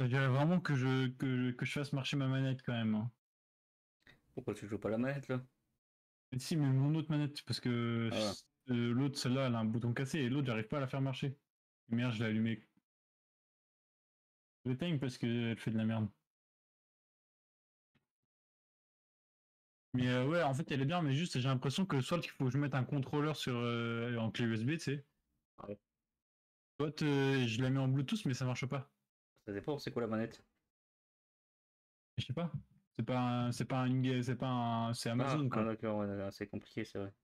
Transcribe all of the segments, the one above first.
dirais vraiment que je fasse marcher ma manette quand même, hein. Pourquoi tu joues pas la manette là? Mais si, mais mon autre manette, parce que Ah, l'autre, celle-là, elle a un bouton cassé et l'autre, j'arrive pas à la faire marcher. Et merde, je l'ai allumée. Je l'éteigne parce qu'elle fait de la merde. Mais ouais, en fait, elle est bien, mais juste, j'ai l'impression que soit il faut que je mette un contrôleur sur, en clé USB, tu sais. ouais. Soit je la mets en Bluetooth, mais ça marche pas. Ça dépend, c'est quoi la manette? Je sais pas. C'est Amazon, Ah quoi. d'accord, ouais, d'accord, c'est compliqué, c'est vrai.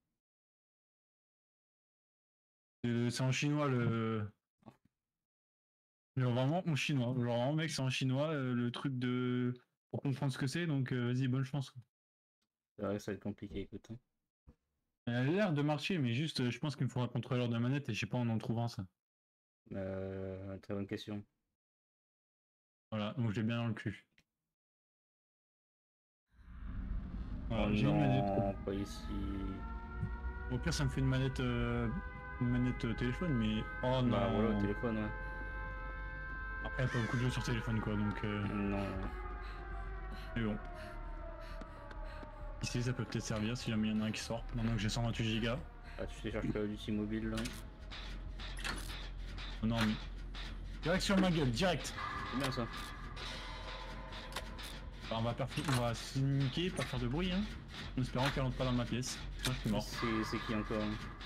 C'est en chinois, le. Genre vraiment en chinois. Genre vraiment, mec, c'est en chinois, le truc de. Pour comprendre ce que c'est, donc vas-y, bonne chance. C'est vrai que ça va être compliqué, écoute, hein. Elle a l'air de marcher, mais juste, je pense qu'il me faut un contrôleur de manette et je sais pas en trouvant ça. Très bonne question. Voilà, donc je l'ai bien dans le cul. Oh Voilà, j'ai une manette. non, pas ici. Au pire, ça me fait une manette téléphone, mais oh Bah voilà, au non. téléphone, ouais. Après, y a pas beaucoup de jeux sur téléphone, quoi, donc. Non. Mais bon. Ici, ça peut peut-être servir si jamais il y en a un qui sort. Maintenant que j'ai 128 Go. Ah, tu télécharges Call of Duty mobile là. Oh non, mais. Direct sur ma gueule, direct. C'est bien ça. Alors, on va se niquer, pas faire de bruit, hein. En espérant qu'elle rentre pas dans ma pièce. Sinon, je suis mort. C'est qui encore?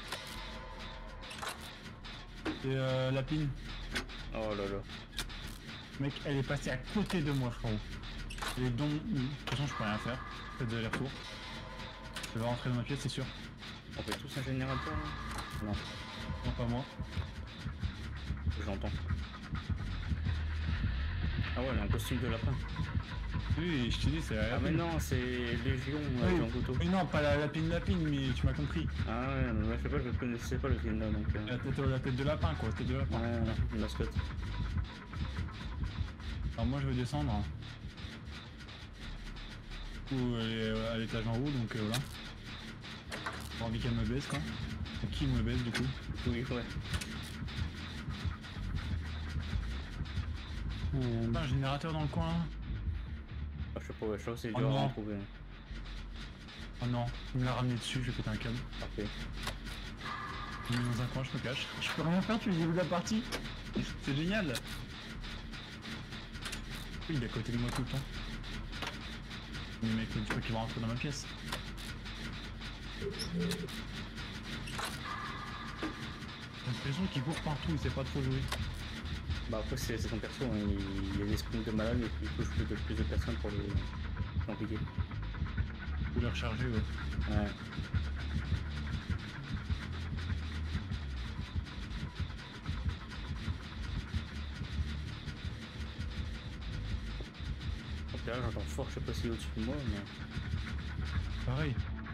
C'est la pin. Oh là là. Mec, elle est passée à côté de moi, frérot. Et donc, de toute façon, je peux rien faire. Faites de l'aller-retour. Je vais rentrer dans ma pièce, c'est sûr. On fait tous un générateur là? Non, Non, pas moi. j'entends. Ah ouais, elle a un costume de lapin. Oui, je te dis, c'est la Ah mais pin. non, c'est Légion, Oui, Jean Couteau. mais non, pas la pin, mais tu m'as compris. Ah ouais, mais je sais pas, je connaissais pas le film là donc. La tête de lapin, quoi, tête de lapin. Ouais, une mascotte. Alors moi, je vais descendre. Ou elle est à l'étage en haut, donc voilà. J'ai envie qu'elle me baisse, quoi. Ou qui me baisse, du coup. Oui, ouais. Un générateur dans le coin. Ah, je sais pas, ouais, je crois que c'est Oh dur à non. en trouver. Oh non, il me l'a ramené dessus, je vais péter un câble. Parfait. Je me mets dans un coin, je me cache. Je peux rien faire, tu dis de la partie. C'est génial. Oui, il est à côté de moi tout le temps. Mais mec, dis pas qu'il va rentrer dans ma pièce. J'ai l'impression qu'il court partout, il sait pas trop jouer. Bah après c'est ton perso, hein. Il y a des sprints de malade mais il touche plus de personnes pour les compliquer. Faut les recharger, ouais. Ouais. Donc là j'entends fort, je sais pas si au-dessus de moi mais. Pareil.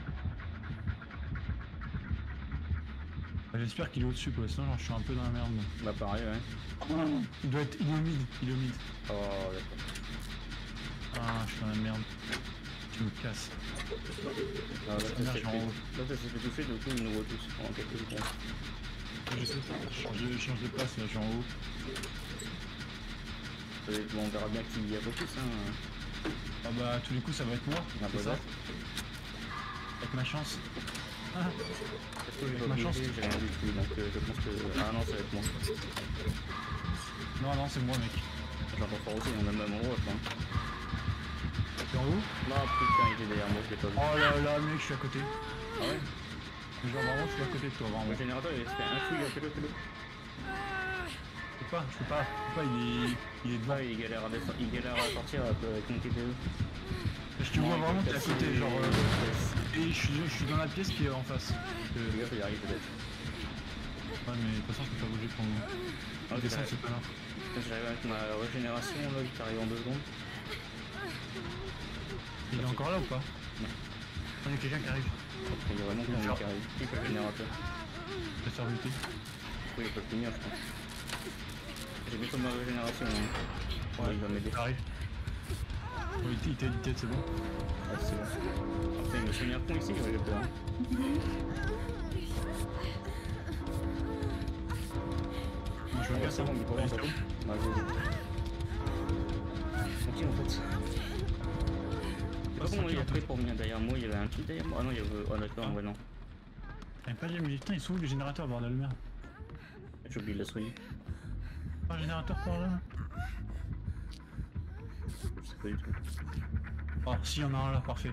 Bah, j'espère qu'il est au-dessus, quoi, sinon genre, je suis un peu dans la merde. Bah pareil ouais. Il est au mid, il est au mid. Oh d'accord. Ah, je suis dans la merde. Tu me casses. Ah, là Merde, je suis en haut. ça s'est fait toucher, du coup ils nous voient tous pendant quelques secondes. Je sais, je change de place, là, je suis en haut. Bon, on verra bien qui y a beaucoup plus hein. Ah bah, à tous les coups, ça va être moi. Ah, C'est bah, ça. Avec ma chance. Ah, Est-ce que j'ai pas ma chance. bougé? J'ai rien du tout donc je pense que. Ah non, ça va être moi. non, c'est moi, mec. J'entends fort aussi, on a même en haut enfin. T'es en haut? Non putain, il était derrière moi, je l'ai pas vu. Oh là là, mec, je suis à côté. Ah ouais? Genre, vraiment, je suis à côté de toi, vraiment. Le générateur il se fait un fouille, fais-le. Je peux pas, il est devant. Ah, il galère à sortir avec mon TPE. Je te vois vraiment, t'es à côté, genre. Et je suis dans la pièce qui est en face. Le gars, il arrive peut-être. Ouais, mais de toute façon, je peux pas bouger pour moi. Ah, Descendre, c'est pas là. j'arrive avec ma régénération là, qui arrive en 2 secondes. Il est encore là ou pas? Non. Il y a quelqu'un qui arrive. Il y a vraiment quelqu'un qui arrive. Qui fait le générateur? Je vais te faire buter. Oui, il peut le finir, je pense. J'ai bientôt ma régénération. Hein. Ouais, il va m'aider. Arrive. Oui, il t'a dit tête, c'est bon. Ah, c'est bon. Après, il me fait un con ici, j'ai peur. Moi, je veux bien C'est bon, il est pas bon. en fait. Je sais pas comment il a fait pour venir derrière moi, il y avait un truc derrière moi. Ah non, il y avait. Oh d'accord, ouais, non. Y'a pas de putain, ils sont où les générateurs, bordel de merde? J'ai oublié de la soigner. Pas un générateur par là? Je sais pas du tout. Oh, si, y'en a un là, parfait.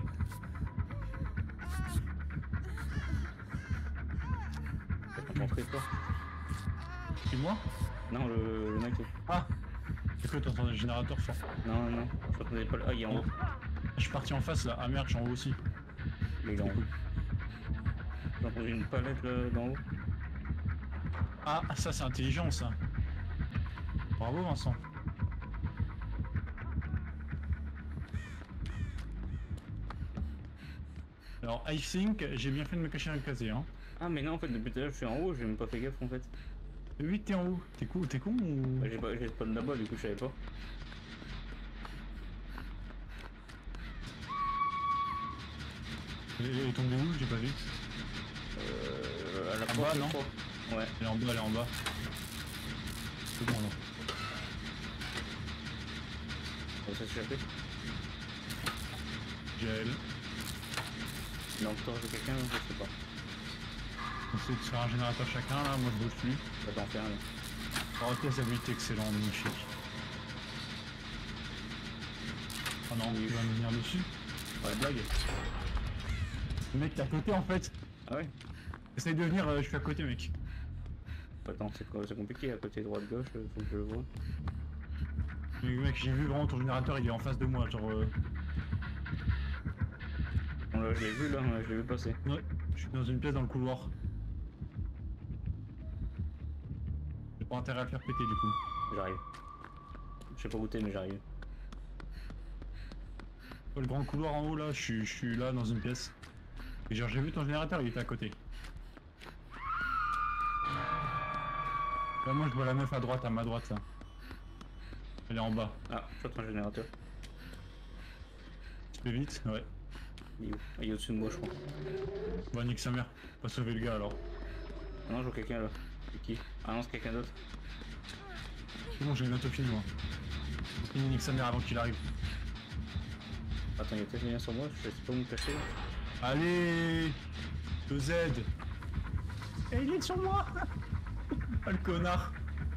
T'as rencontré toi? C'est moi? Non, le mec. Ah! C'est quoi, t'entends le générateur fort? Non, non, je t'entendais pas. Ah, il est en haut. Je suis parti en face là. Ah merde, je suis en haut aussi. Il est en haut. J'ai entendu une palette là d'en haut. Ah, ça c'est intelligent ça. Bravo Vincent. Alors, I think, j'ai bien fait de me cacher dans le casier, hein. Ah, mais non, en fait, depuis tout à l'heure, je suis en haut, j'ai même pas fait gaffe en fait. Oui, t'es en haut. T'es con ou... Bah, j'ai spawn là-bas, du coup, je savais pas. Elle est tombée où? J'ai pas vu. À la En porte, bas, je non? crois. Ouais. Elle est en bas, elle est en bas. C'est bon, alors. Ça s'est échappé. J'ai elle. Il est encore de quelqu'un, je sais pas. On essaie de se faire un générateur chacun là, moi je bouge plus. Va t'en faire là. Oh, tes habilités excellent, magnifique. Oh non, il va me venir dessus. Ouais, blague. Le mec t'es à côté en fait. Ah ouais? Essaye de venir, je suis à côté mec. Attends, c'est compliqué à côté droite-gauche, faut que je le vois. Mais mec, j'ai vu vraiment ton générateur, il est en face de moi, genre... Bon là, je l'ai vu là, je l'ai vu passer. Ouais, je suis dans une pièce dans le couloir. J'ai pas intérêt à le faire péter du coup. J'arrive. Je sais pas où t'es, mais j'arrive. Le grand couloir en haut là, je suis là dans une pièce. Et genre j'ai vu ton générateur, il était à côté. Là moi je vois la meuf à droite, à ma droite là. Elle est en bas. Ah, je suis un générateur. Tu fais vite? Ouais. Il est où? Il est au-dessus de moi, je crois. Bah nique sa mère, pas sauver le gars alors. Ah non, je vois quelqu'un là. C'est qui? Ah non, c'est quelqu'un d'autre. C'est bon, j'ai bientôt fini moi. Il nique sa mère avant qu'il arrive. Attends, il y a peut-être quelqu'un sur moi, je sais pas où me cacher là. Allez, le Z. Et il est sur moi. Ah le connard.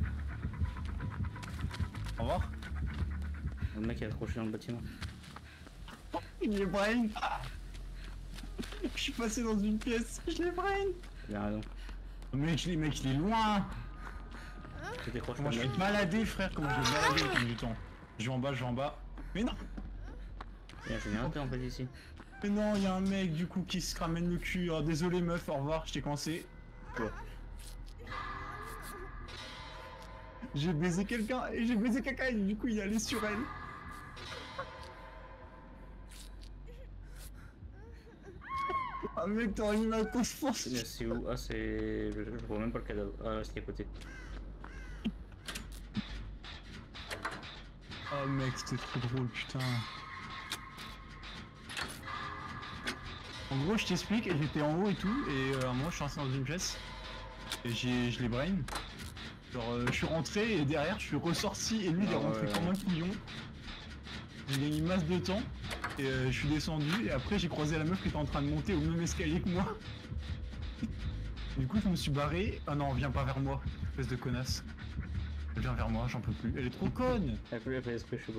Au revoir. Le mec est accroché dans le bâtiment. Il est brain. Je suis passé dans une pièce, je l'ai brain. Il a raison. Mec, il est loin. Tu décroches Comment pas je le vais mec? te balader frère, comment je vais te balader au temps du temps. Je vais en bas, je vais en bas. Mais non. Il y a un générateur en fait ici. Mais non, il y a un mec du coup qui se ramène le cul. Oh, désolé meuf, au revoir, je t'ai coincé. Quoi? J'ai baisé quelqu'un et j'ai baisé quelqu'un et du coup il est allé sur elle. Ah mec, t'aurais mis ma couche force. C'est où? Ah, c'est. Je vois même pas le cadavre. Ah, c'est à côté. Oh mec, c'était trop drôle, putain. En gros, je t'explique, j'étais en haut et tout, et à un moment je suis rentré dans une pièce, et je l'ai brain. Genre, je suis rentré, et derrière, je suis ressorti, et lui, il est rentré comme un couillon. J'ai gagné une masse de temps, et je suis descendu, et après, j'ai croisé la meuf qui était en train de monter au même escalier que moi. Du coup, je me suis barré. Ah non, viens pas vers moi, espèce de connasse. Viens vers moi, j'en peux plus. Elle est trop conne! Elle fait esprit, je sais pas.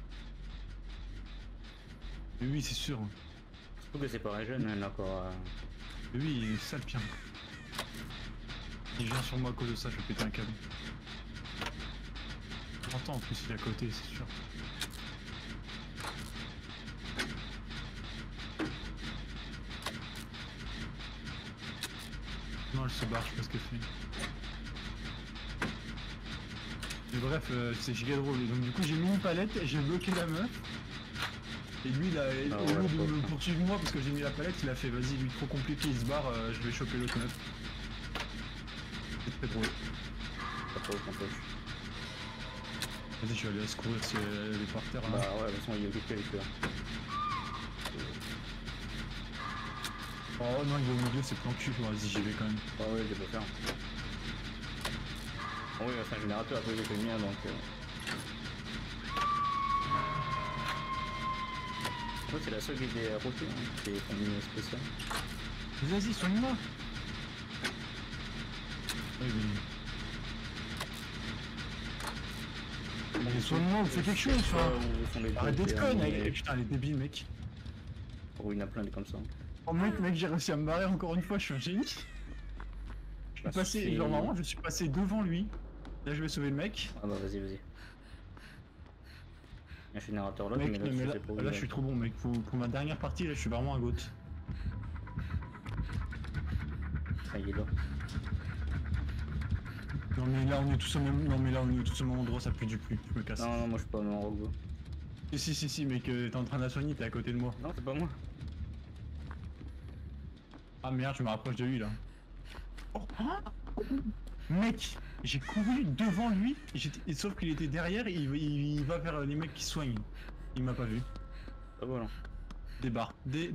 Mais oui, c'est sûr. Surtout que c'est pas jeune, elle a encore. Mais oui, il est sale pire. Il vient sur moi à cause de ça, je vais péter un câble. J'entends en plus, il est à côté, c'est sûr. Non, elle se barre, je sais pas ce qu'elle fait. Mais bref, c'est giga drôle. Donc du coup, j'ai mis une palette, j'ai bloqué la meuf. Et lui, il a, au lieu de me poursuivre moi parce que j'ai mis la palette, il a fait vas-y, lui trop compliqué, il se barre, je vais choper l'autre meuf. C'est très drôle. Pas trop complexe. Vas-y, je vais aller la secourir si elle est par terre. Bah ouais, de toute façon, il est occupé avec eux. Oh non, il est au milieu, c'est plan cul. Vas-y, j'y vais quand même. Ah ouais, je vais faire. Bon, oui, c'est un générateur, après j'ai fait le mien donc. Moi c'est la seule qui était à côté, hein, qui est une spéciale. Vas-y, soigne-moi. Oui, mais soigne-moi ou fais quelque chose, arrête d'être conne, putain, elle est débile, mec. Oh, il y en a plein des comme ça. Oh mec, j'ai réussi à me barrer encore une fois, je suis un génie. Je suis passé, genre vraiment, je suis passé devant lui. Là, je vais sauver le mec. Ah bah vas-y. Il y a un générateur là, mec, mais là, je suis trop bon, mec. Pour ma dernière partie, là, je suis vraiment un goat. Ah, il est là. Non mais là on est tous au même, endroit, ça pue du plus, je me casse. Non, moi je suis pas en robot. Si mec, t'es en train de la soigner, t'es à côté de moi. Non, c'est pas moi. Ah merde, je me rapproche de lui là. Oh, hein, mec, j'ai couru devant lui, sauf qu'il était derrière, il va vers les mecs qui soignent. Il m'a pas vu. Ah voilà. Des barres.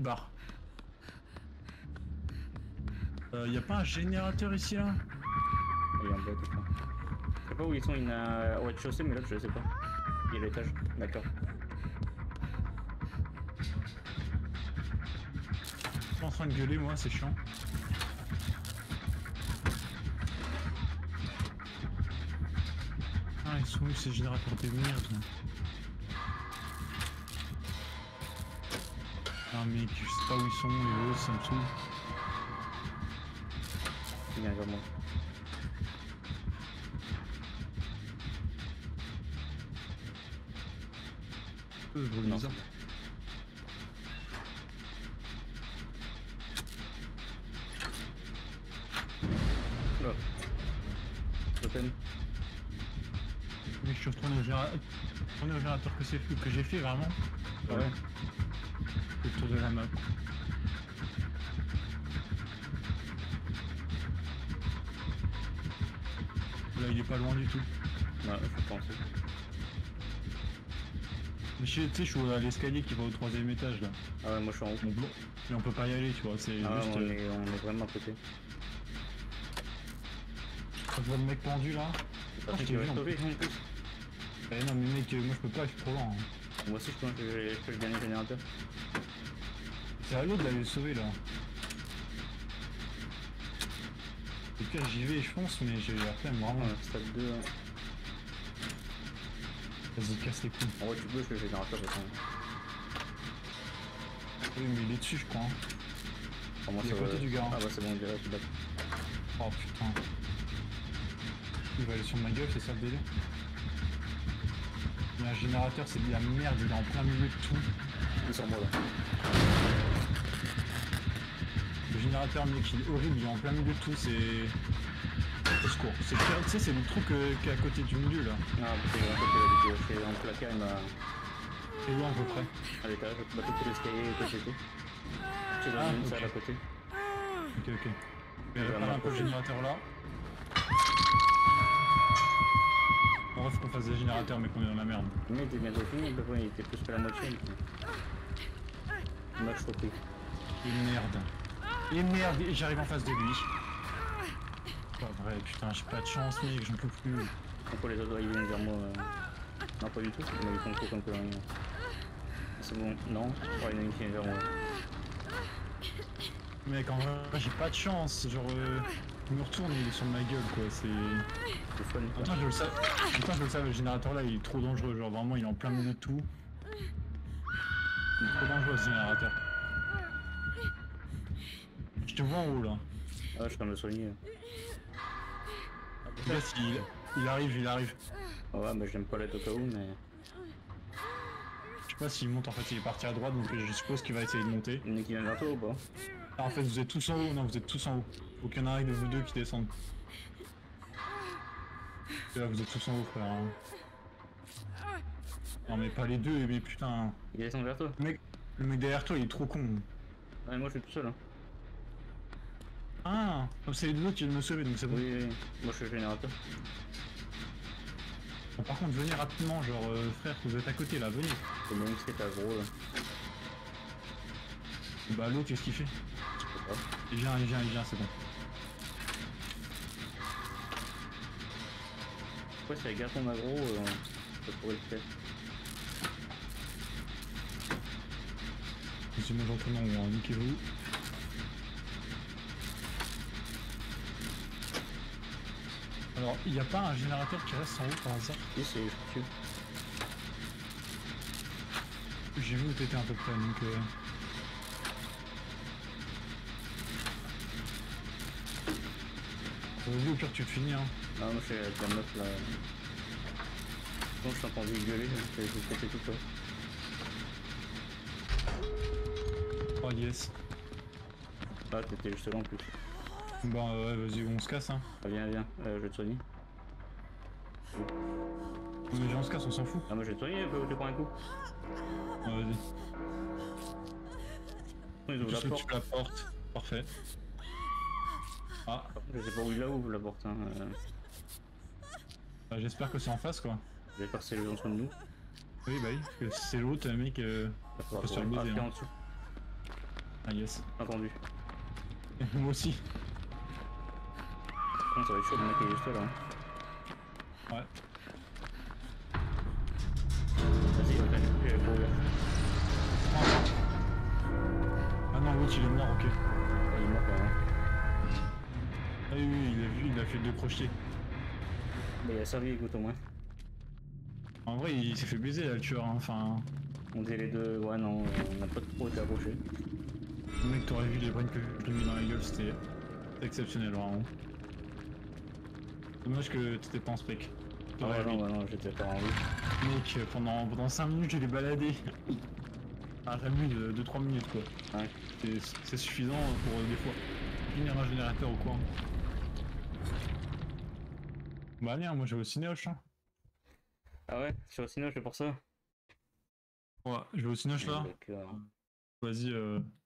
Y a pas un générateur ici là? Il est en bas, tout ça. Je sais pas où ils sont, il y en a au rez-de-chaussée, mais là je sais pas. Il est à l'étage, d'accord. Je suis en train de gueuler, moi, c'est chiant. Ah, ils sont où ces générateurs de merde? Ah mec, je sais pas où ils sont, les autres, ça me saoule. Il vient vers moi. Je brûle bizarre. Là. Totem. Mec, je suis retourné au générateur que j'ai fait vraiment. Ouais. Le tour de la map. Là, il est pas loin du tout. Ouais, je pense. Mais tu sais, je suis à l'escalier qui va au 3ème étage là. Ah ouais, moi je suis en haut. Mais on peut pas y aller, tu vois, c'est ah juste... on est vraiment à côté. Quand je vois le mec pendu là... Ah, tu vas sauver en plus. Eh non mais mec, moi je peux pas, je suis trop lent. Hein. Moi aussi je pense que je peux le dernier générateur. C'est à l'autre d'aller le sauver là. Au pire j'y vais je pense, mais j'ai la flemme vraiment. Ouais, stade 2. Hein. Vas-y, casse les couilles. En vrai tu bouges le générateur de temps. Oui mais il est dessus je crois. Hein. Il est à côté du gars. Ah bah c'est bon, on dirait, je suis d'accord. Oh putain. Il va aller sur ma gueule, c'est ça le délire. Il y a un générateur, c'est de la merde, il est en plein milieu de tout. Il est sur moi là. Le générateur mec il est horrible, il est en plein milieu de tout, c'est... Au secours. Tu sais, c'est le truc qui est à côté du milieu là. Ah c'est à côté là, du coup, c'est en placard, il m'a... C'est où à peu près? À l'étage, bah tout l'escalier que j'étais. Tu dois une salle à côté. Ok. Mais répare un peu le générateur là. En vrai faut qu'on fasse des générateurs mais qu'on est dans la merde. Le mec était bientôt fini, il était plus que la moitié. Match repris. Et merde, j'arrive en face de lui. Pas vrai, putain, j'ai pas de chance mec, j'en peux plus. Pourquoi les autres ils viennent vers moi Non pas du tout, mais ils font trop comme que rien. C'est bon, non, oh, il y en a une qui vient vers moi. Mec en vrai j'ai pas de chance, genre il me retourne il est sur ma gueule quoi, c'est fun. Attends je le savais, le générateur là il est trop dangereux, genre vraiment il est en plein milieu de tout. Il est trop dangereux ce générateur. Je te vois en haut là. Ah je peux me soigner. Yes, il arrive. Oh, ouais bah j'aime pas l'être au cas où mais... Je sais pas s'il monte, en fait il est parti à droite donc je suppose qu'il va essayer de monter. Il y en a qui vient vers toi ou pas? Ah, en fait vous êtes tous en haut, non vous êtes tous en haut. Faut qu'il y en ait un de vous deux qui descendent. Et là vous êtes tous en haut frère. Hein. Non mais pas les deux, mais putain. Il descend vers toi? Le mec derrière toi il est trop con. Ouais moi je suis tout seul hein. Ah, c'est les deux autres qui viennent me sauver donc c'est bon. Oui, moi je suis le générateur. Bon, par contre venez rapidement, genre frère vous êtes à côté là, venez. C'est le mec qui est à gros là. Bah l'autre qu'est-ce qu'il fait? Il vient, c'est bon. Pourquoi c'est les garçons agro, ça pourrait le faire. deuxième entraînement ou un niquez-vous. Alors, il n'y a pas un générateur qui reste en haut par hasard? Oui, c'est sûr. J'ai vu où t'étais à peu près, donc vas-y, au pire tu te finis hein. Non, moi je suis avec la meuf là. Bon, je t'ai entendu gueuler, j'ai pété tout quoi. Oh yes. Ah, t'étais juste là en plus. Bon ouais, vas-y, on se casse hein. Ah, viens, je vais te soigner. Déjà on se casse, on s'en fout. Ah, moi je vais te soigner, je prends un coup. Ouais, vas-y. Ils ouvrent la Tu porte. la porte. Parfait. Ah, Je sais pas où il la ouvre la porte. Hein. bah, j'espère que c'est en face quoi. J'espère que c'est le en dessous de nous. Oui bah oui, parce que si c'est l'autre mec, On peut se faire baiser. en Hein. dessous. Ah yes. Entendu. Moi aussi. Bon, ça va être chaud, le mec est juste là. Hein. Ouais. Vas-y, je vais courir. Ah non, l'autre il est mort, ok. Il est mort quand même. Ah oui, oui, il a vu, il a fait 2 crochets. Mais il a servi, écoute au moins. En vrai, il s'est fait baiser là, le tueur, hein. Enfin... On disait les deux, ouais non, on n'a pas trop été approchés. Le mec, t'aurais vu les brains que je lui ai mis dans la gueule, c'était exceptionnel, vraiment. Dommage que t'étais pas en spec. Ah ouais, non, j'étais pas en vie. Mec, pendant 5 minutes, je l'ai baladé. Ah, j'ai mis 2-3 minutes, quoi. Ouais. C'est suffisant pour, des fois, finir un générateur au coin. Bah allez, hein, moi j'ai au Cinoche. Hein. Ah ouais, sur le Cinoche, c'est pour ça. Ouais, je vais au Cinoche là. D'accord. Vas-y,